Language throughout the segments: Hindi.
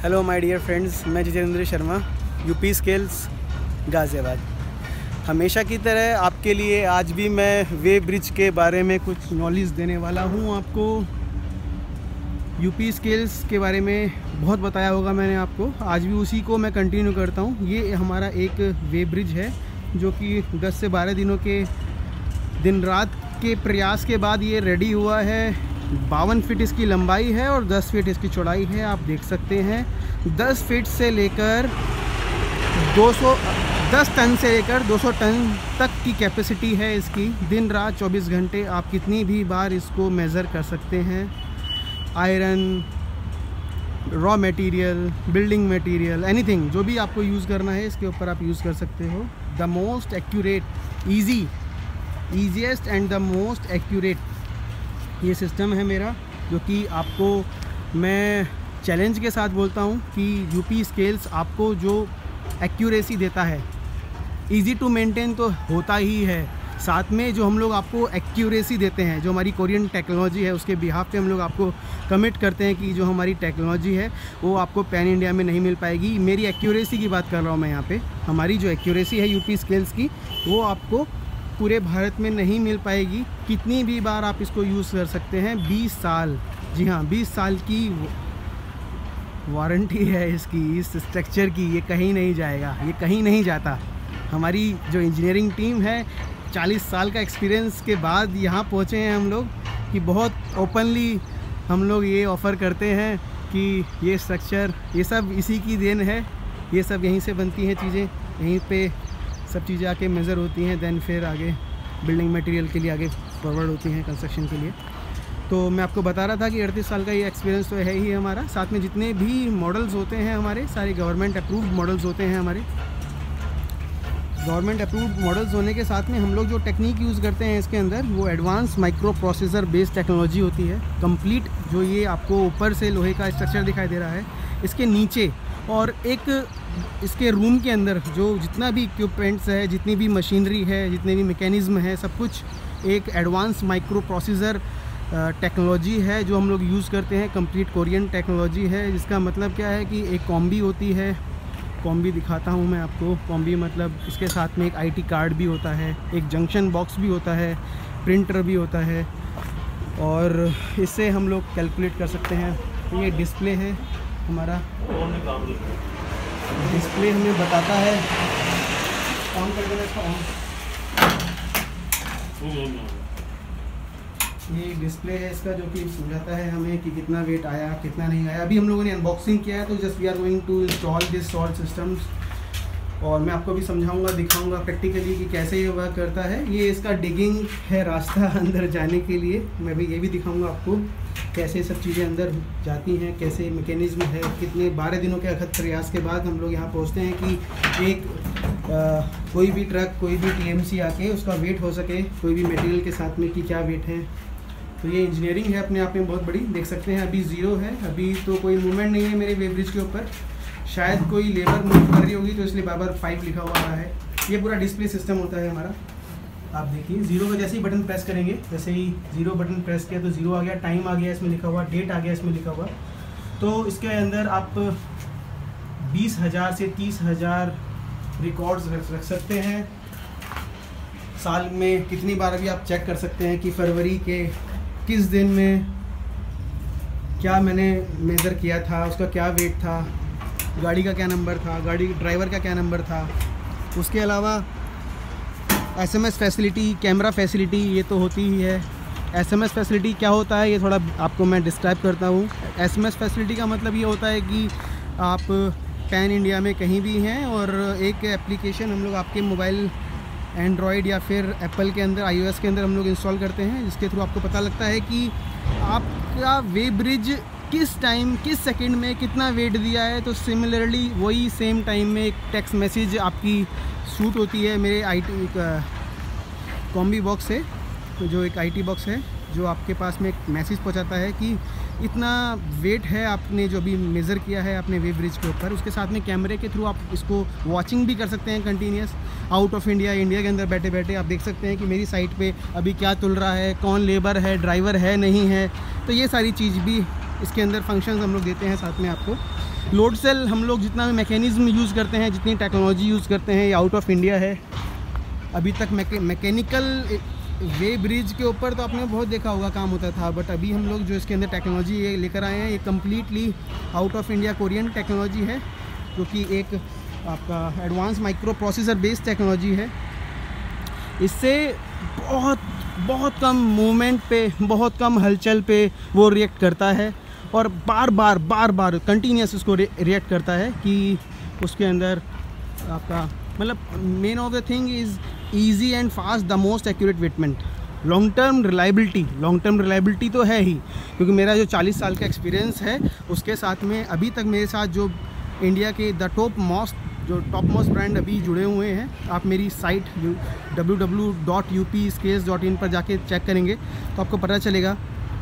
हेलो माय डियर फ्रेंड्स, मैं जितेंद्र शर्मा, यूपी स्केल्स गाज़ियाबाद। हमेशा की तरह आपके लिए आज भी मैं वे ब्रिज के बारे में कुछ नॉलेज देने वाला हूं। आपको यूपी स्केल्स के बारे में बहुत बताया होगा मैंने आपको, आज भी उसी को मैं कंटिन्यू करता हूं। ये हमारा एक वे ब्रिज है जो कि 10 से 12 दिनों के दिन रात के प्रयास के बाद ये रेडी हुआ है। 52 फीट इसकी लंबाई है और 10 फीट इसकी चौड़ाई है। आप देख सकते हैं 10 फीट से लेकर 10 टन से लेकर 200 टन तक की कैपेसिटी है इसकी। दिन रात 24 घंटे आप कितनी भी बार इसको मेज़र कर सकते हैं। Iron, raw material, building material, anything जो भी आपको यूज़ करना है इसके ऊपर आप यूज़ कर सकते हो। The most accurate, easiest and the most accurate ये सिस्टम है मेरा, जो कि आपको मैं चैलेंज के साथ बोलता हूँ कि यूपी स्केल्स आपको जो एक्यूरेसी देता है, इजी टू मेंटेन तो होता ही है, साथ में जो हम लोग आपको एक्यूरेसी देते हैं, जो हमारी कोरियन टेक्नोलॉजी है उसके बिहाफ पे हम लोग आपको कमिट करते हैं कि जो हमारी टेक्नोलॉजी है वो आपको पैन इंडिया में नहीं मिल पाएगी। मेरी एक्यूरेसी की बात कर रहा हूँ मैं यहाँ पे। हमारी जो एक्यूरेसी है यूपी स्केल्स की, वो आपको पूरे भारत में नहीं मिल पाएगी। कितनी भी बार आप इसको यूज़ कर सकते हैं। 20 साल, जी हाँ 20 साल की वारंटी है इसकी, इस स्ट्रक्चर की। ये कहीं नहीं जाएगा, ये कहीं नहीं जाता। हमारी जो इंजीनियरिंग टीम है 40 साल का एक्सपीरियंस के बाद यहाँ पहुँचे हैं हम लोग कि बहुत ओपनली हम लोग ये ऑफ़र करते हैं कि ये स्ट्रक्चर, ये सब इसी की देन है। ये सब यहीं से बनती हैं चीज़ें, यहीं पे सब चीज़ें आके मेज़र होती हैं, देन फिर आगे बिल्डिंग मटेरियल के लिए आगे फॉरवर्ड होती हैं कंस्ट्रक्शन के लिए। तो मैं आपको बता रहा था कि 38 साल का ये एक्सपीरियंस तो है ही हमारा। साथ में जितने भी मॉडल्स होते हैं हमारे, सारे गवर्नमेंट अप्रूव्ड मॉडल्स होते हैं हमारे। गवर्नमेंट अप्रूव्ड मॉडल्स होने के साथ में हम लोग जो टेक्निक यूज़ करते हैं इसके अंदर, वो advance micro processor based technology होती है। कंप्लीट जो ये आपको ऊपर से लोहे का स्ट्रक्चर दिखाई दे रहा है, इसके नीचे और एक इसके रूम के अंदर जो जितना भी इक्विपमेंट्स है, जितनी भी मशीनरी है, जितने भी मैकेनिज़्म है, सब कुछ एक एडवांस माइक्रो प्रोसेसर टेक्नोलॉजी है जो हम लोग यूज़ करते हैं। कंप्लीट कोरियन टेक्नोलॉजी है, जिसका मतलब क्या है कि एक कॉम्बी होती है। कॉम्बी दिखाता हूँ मैं आपको। कॉम्बी मतलब इसके साथ में एक आईटी कार्ड भी होता है, एक जंक्शन बॉक्स भी होता है, प्रिंटर भी होता है, और इससे हम लोग कैलकुलेट कर सकते हैं। तो ये डिस्प्ले है हमारा, डिस्प्ले हमें बताता है, ऑन कर देना इसका ऑन। ये डिस्प्ले है इसका, जो कि समझाता है हमें कि कितना वेट आया, कितना नहीं आया। अभी हम लोगों ने अनबॉक्सिंग किया है, तो just we are going to install this salt systems, और मैं आपको भी समझाऊंगा, दिखाऊंगा प्रैक्टिकली कि कैसे ये वर्क करता है। ये इसका डिगिंग है रास्ता अंदर जाने के लिए। मैं भी ये भी दिखाऊंगा आपको कैसे सब चीज़ें अंदर जाती हैं, कैसे मैकेनिज़्म है। कितने 12 दिनों के अथक प्रयास के बाद हम लोग यहाँ पहुँचते हैं कि एक कोई भी ट्रक, कोई भी टीएमसी आके उसका वेट हो सके, कोई भी मटेरियल के साथ में कि क्या वेट है। तो ये इंजीनियरिंग है अपने आप में बहुत बड़ी। देख सकते हैं अभी ज़ीरो है, अभी तो कोई मूवमेंट नहीं है मेरे वे ब्रिज के ऊपर। शायद कोई लेबर मूव कर रही होगी तो इसलिए बार 5 लिखा हुआ आ रहा है। ये पूरा डिस्प्ले सिस्टम होता है हमारा। आप देखिए ज़ीरो का जैसे ही बटन प्रेस करेंगे, जैसे ही ज़ीरो बटन प्रेस किया तो ज़ीरो आ गया, टाइम आ गया इसमें लिखा हुआ, डेट आ गया इसमें लिखा हुआ। तो इसके अंदर आप 20,000 से 30,000 रिकॉर्ड्स रख सकते हैं। साल में कितनी बार भी आप चेक कर सकते हैं कि फरवरी के किस दिन में क्या मैंने मेज़र किया था, उसका क्या वेट था, गाड़ी का क्या नंबर था, गाड़ी ड्राइवर का क्या नंबर था। उसके अलावा एसएमएस फैसिलिटी, कैमरा फैसिलिटी ये तो होती ही है। एसएमएस फैसिलिटी क्या होता है ये थोड़ा आपको मैं डिस्क्राइब करता हूँ। एसएमएस फैसिलिटी का मतलब ये होता है कि आप पैन इंडिया में कहीं भी हैं और एक एप्लीकेशन हम लोग आपके मोबाइल एंड्रॉयड या फिर एप्पल के अंदर, iOS के अंदर हम लोग इंस्टॉल करते हैं, जिसके थ्रू आपको पता लगता है कि आपका वे ब्रिज किस टाइम, किस सेकंड में कितना वेट दिया है। तो सिमिलरली वही सेम टाइम में एक टेक्स्ट मैसेज आपकी शूट होती है मेरे आईटी कॉम्बी बॉक्स से, जो एक आईटी बॉक्स है जो आपके पास में एक मैसेज पहुंचाता है कि इतना वेट है आपने जो भी मेज़र किया है अपने वे ब्रिज के ऊपर। उसके साथ में कैमरे के थ्रू आप इसको वॉचिंग भी कर सकते हैं continuous, out of India, India के अंदर बैठे बैठे आप देख सकते हैं कि मेरी साइट पे अभी क्या तुल रहा है, कौन लेबर है, ड्राइवर है नहीं है। तो ये सारी चीज़ भी इसके अंदर फंक्शंस हम लोग देते हैं साथ में आपको। लोड सेल हम लोग जितना भी मैकेनिज़्म यूज़ करते हैं, जितनी टेक्नोलॉजी यूज़ करते हैं, ये आउट ऑफ इंडिया है। अभी तक मैकेनिकल वे ब्रिज के ऊपर तो आपने बहुत देखा होगा काम होता था, बट अभी हम लोग जो इसके अंदर टेक्नोलॉजी ये लेकर आए हैं, ये completely out of India Korean technology है, जो कि एक आपका advance micro processor based technology है। इससे बहुत कम मूवमेंट पे, बहुत कम हलचल पे वो रिएक्ट करता है और बार बार कंटिन्यूस उसको रिएक्ट करता है कि उसके अंदर आपका मतलब main of the thing is easy and fast the most accurate weighment. Long term reliability तो है ही, क्योंकि मेरा जो 40 साल का एक्सपीरियंस है उसके साथ में अभी तक मेरे साथ जो इंडिया के टॉप मोस्ट ब्रांड अभी जुड़े हुए हैं। आप मेरी साइट www.up scales.in पर जाके चेक करेंगे तो आपको पता चलेगा।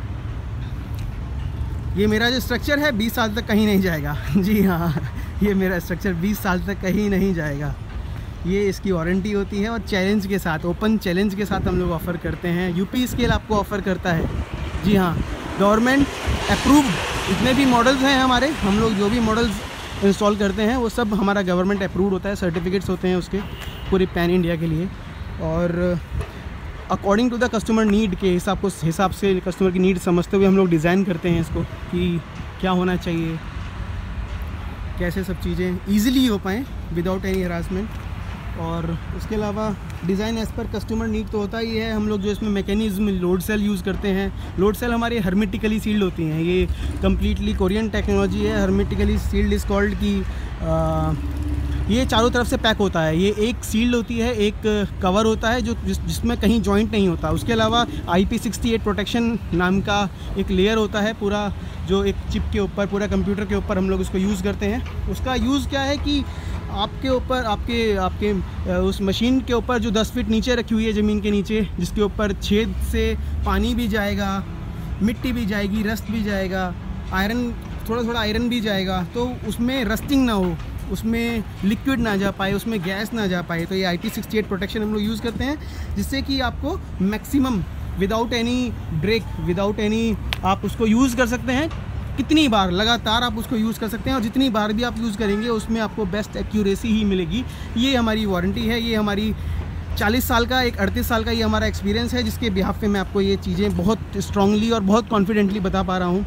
ये मेरा जो स्ट्रक्चर है 20 साल तक कहीं नहीं जाएगा। जी हाँ, ये मेरा स्ट्रक्चर 20 साल तक कहीं नहीं जाएगा। ये इसकी वारंटी होती है और चैलेंज के साथ, ओपन चैलेंज के साथ हम लोग ऑफ़र करते हैं। यूपी स्केल आपको ऑफ़र करता है। जी हाँ, गवर्नमेंट अप्रूव्ड जितने भी मॉडल्स हैं हमारे, हम लोग जो भी मॉडल्स इंस्टॉल करते हैं वो सब हमारा गवर्नमेंट अप्रूव्ड होता है, सर्टिफिकेट्स होते हैं उसके पूरी पैन इंडिया के लिए। और according to the customer need के हिसाब से कस्टमर की नीड समझते हुए हम लोग डिज़ाइन करते हैं इसको कि क्या होना चाहिए, कैसे सब चीज़ें ईजिली हो पाएँ विदाउट एनी हरासमेंट। और उसके अलावा design as per customer need तो होता ही है। हम लोग जो इसमें मैकेनिज़्म लोड सेल यूज़ करते हैं, लोड सेल हमारी हर्मेटिकली सील्ड होती हैं। ये कम्प्लीटली कोरियन टेक्नोलॉजी है। हर्मेटिकली सील्ड इज़ कॉल्ड कि ये चारों तरफ से पैक होता है। ये एक सील्ड होती है, एक कवर होता है जो जिसमें कहीं जॉइंट नहीं होता। उसके अलावा IP68 प्रोटेक्शन नाम का एक लेयर होता है पूरा, जो एक चिप के ऊपर, पूरा कंप्यूटर के ऊपर हम लोग उसको यूज़ करते हैं। उसका यूज़ क्या है कि आपके ऊपर आपके उस मशीन के ऊपर जो 10 फीट नीचे रखी हुई है ज़मीन के नीचे, जिसके ऊपर छेद से पानी भी जाएगा, मिट्टी भी जाएगी, रस्ट भी जाएगा, आयरन थोड़ा आयरन भी जाएगा, तो उसमें रस्टिंग ना हो, उसमें लिक्विड ना जा पाए, उसमें गैस ना जा पाए। तो ये IP68 प्रोटेक्शन हम लोग यूज़ करते हैं, जिससे कि आपको maximum without any break, without any आप उसको यूज़ कर सकते हैं। कितनी बार लगातार आप उसको यूज़ कर सकते हैं और जितनी बार भी आप यूज़ करेंगे उसमें आपको बेस्ट एक्यूरेसी ही मिलेगी। ये हमारी वारंटी है। ये हमारी 40 साल का, एक 38 साल का ये हमारा एक्सपीरियंस है, जिसके बिहाफ पे मैं आपको ये चीज़ें बहुत स्ट्रांगली और बहुत कॉन्फिडेंटली बता पा रहा हूँ।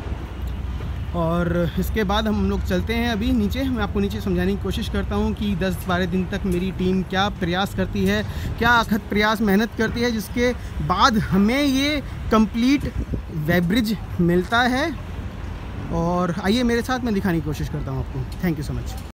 और इसके बाद हम लोग चलते हैं अभी नीचे। मैं आपको नीचे समझाने की कोशिश करता हूँ कि 10-12 दिन तक मेरी टीम क्या प्रयास करती है, क्या अथक प्रयास मेहनत करती है, जिसके बाद हमें ये कंप्लीट वेब्रिज मिलता है। और आइए मेरे साथ, मैं दिखाने की कोशिश करता हूँ आपको। Thank you so much.